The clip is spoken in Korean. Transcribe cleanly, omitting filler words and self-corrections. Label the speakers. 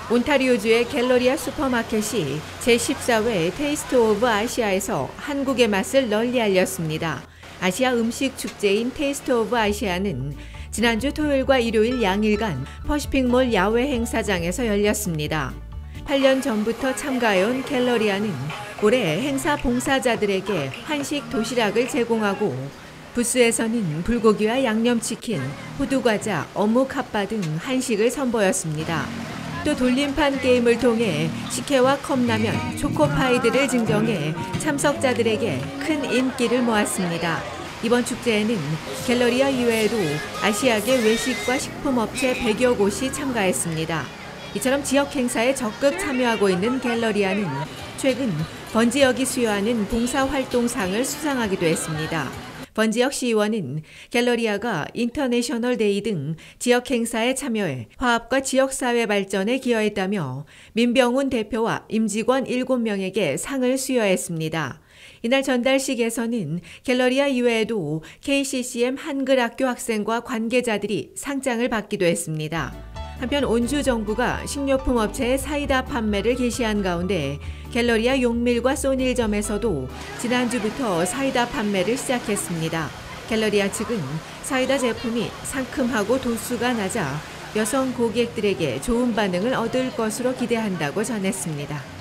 Speaker 1: 온타리오주의 갤러리아 슈퍼마켓이 제14회 테이스트 오브 아시아에서 한국의 맛을 널리 알렸습니다. 아시아 음식 축제인 테이스트 오브 아시아는 지난주 토요일과 일요일 양일간 퍼시픽몰 야외 행사장에서 열렸습니다. 8년 전부터 참가해온 갤러리아는 올해 행사 봉사자들에게 한식 도시락을 제공하고 부스에서는 불고기와 양념치킨, 호두과자, 어묵 핫바 등 한식을 선보였습니다. 또 돌림판 게임을 통해 식혜와 컵라면, 초코파이들을 증정해 참석자들에게 큰 인기를 모았습니다. 이번 축제에는 갤러리아 이외에도 아시아계 외식과 식품업체 100여 곳이 참가했습니다. 이처럼 지역 행사에 적극 참여하고 있는 갤러리아는 최근 번지역이 수여하는 봉사활동상을 수상하기도 했습니다. 번지역 시의원은 갤러리아가 인터내셔널 데이 등 지역 행사에 참여해 화합과 지역사회 발전에 기여했다며 민병훈 대표와 임직원 7명에게 상을 수여했습니다. 이날 전달식에서는 갤러리아 이외에도 KCCM 한글학교 학생과 관계자들이 상장을 받기도 했습니다. 한편 온주 정부가 식료품 업체의 사이다 판매를 개시한 가운데 갤러리아 용밀과 소닐점에서도 지난주부터 사이다 판매를 시작했습니다. 갤러리아 측은 사이다 제품이 상큼하고 도수가 낮아 여성 고객들에게 좋은 반응을 얻을 것으로 기대한다고 전했습니다.